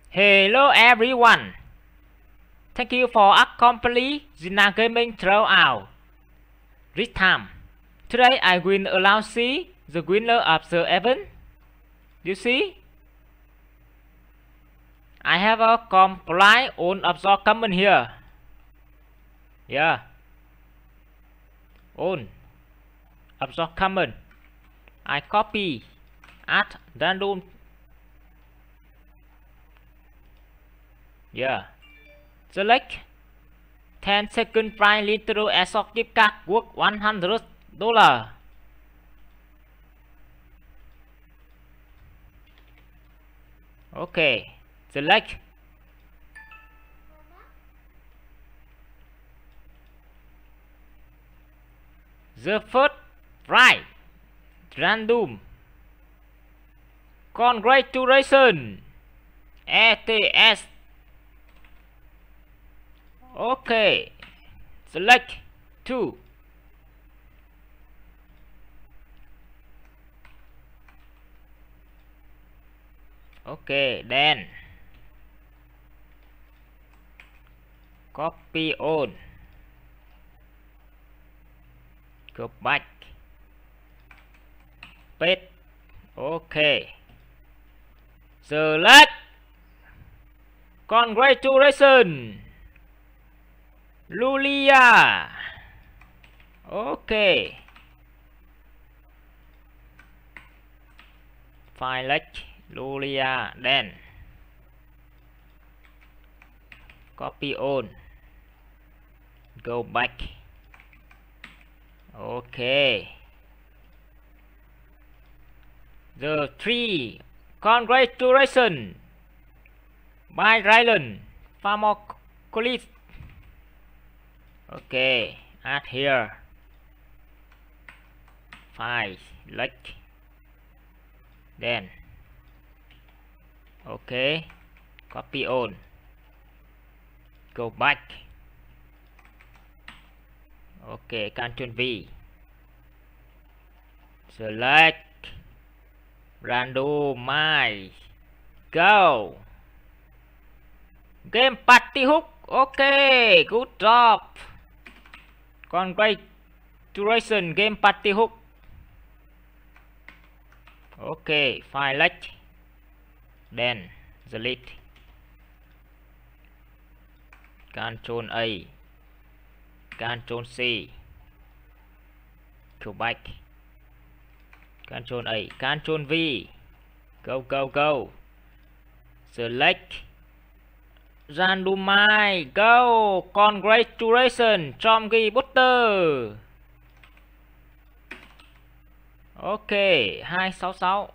Hello everyone. Thank you for accompanying Zina Gaming throughout this time. Today I will allow see the winner of the event. You see? I have a comply on of your comment here. Yeah. On of your comment. I copy at random. Yeah. Select 10-second price literal as of gift card worth $100. Okay. Select. The first prize random. Congratulations. ATS. Okay. Select 2. Okay, then copy on. Go back. Paste. Okay. Select. Congratulations. Lulia. Okay. Select Lulia, then copy on. Go back. Okay. The 3. Congratulations. By Rylan Pharmacolis. Okay. Add here. File. Select. Then. Okay. Copy on. Go back. Okay. Ctrl V. Select. Randomize. Go. Game party hook. Okay. Good job. Congratulations. Game party hook. Okay. Select. Then delete. Ctrl A. Ctrl C. Go back. Ctrl A. Ctrl V. Go. Select. Randomize. Go. Congratulations. Chomgy Butter. Ok. 266.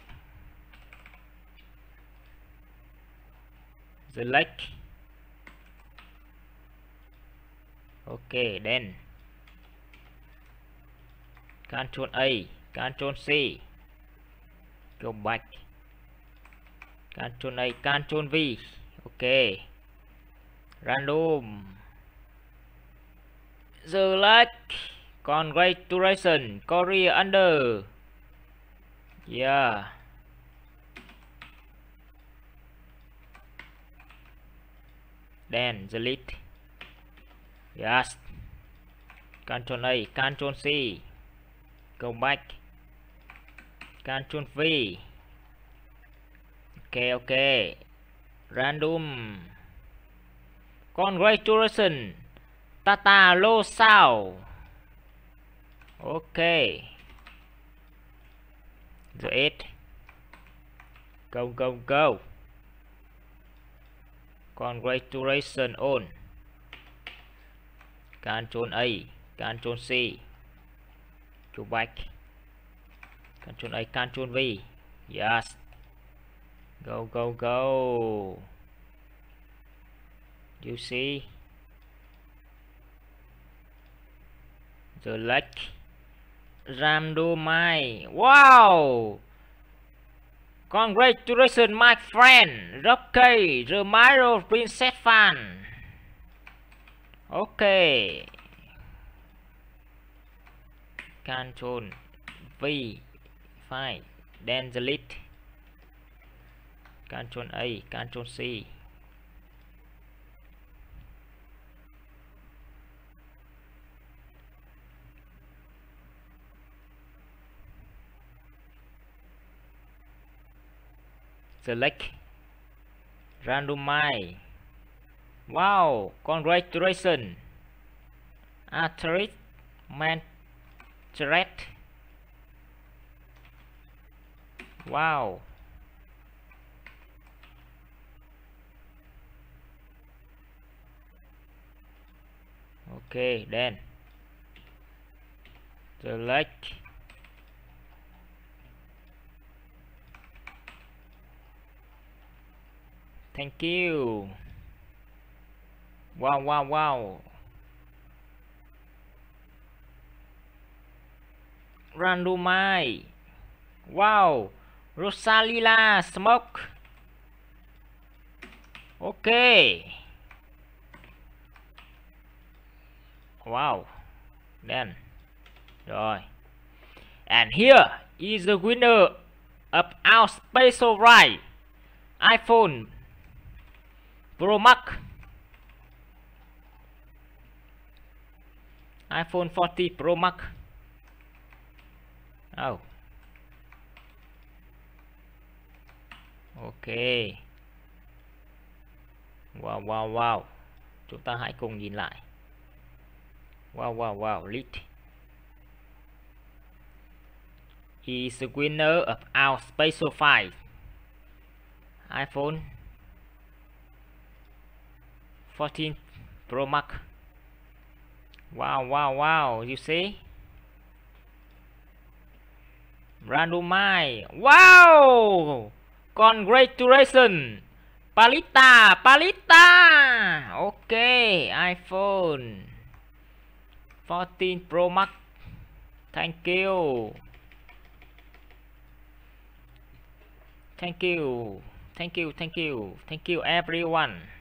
Select. Ok. Then Ctrl A. Ctrl C. Go back. Ctrl A. Ctrl V. Ok. Random. Select. Congratulations. Korea under. Yeah. Then delete. Yes. Ctrl A. Ctrl C. Go back. Ctrl V. Ok. Random. Congratulations. Tata Lo Sao. Ok. The 8. Go. Congratulations on. Ctrl A. Ctrl C. Go back. Ctrl A. Ctrl V. Yes. Go. You see? Select. Randomize. Wow! Congratulations, my friend. Rocky, Romero, Princess Fan. Okay. Ctrl V. File. Then delete. Ctrl A. Ctrl C. Select randomize. Wow, congratulations. Arthritis Mancheret. Wow. Okay, then select thank you. Wow, wow, wow. Randomize. Wow, Rosalila Smoke. Okay. Wow. Then rồi. And here is the winner of our special prize, iPhone Pro Max, iPhone 40 Pro Max. Oh. Ok. Wow, wow, wow. Chúng ta hãy cùng nhìn lại. Wow, wow, wow. List is the winner of our special prize, iPhone 14 Pro Max. Wow, wow, wow. You see? Randomize. Wow! Congratulations, Palita, Palita. Okay, iPhone 14 Pro Max. Thank you. Thank you. Thank you. Thank you. Thank you everyone.